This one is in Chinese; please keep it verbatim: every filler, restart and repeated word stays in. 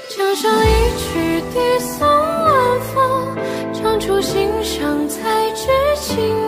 江上一曲笛送晚风，唱出心上才知情。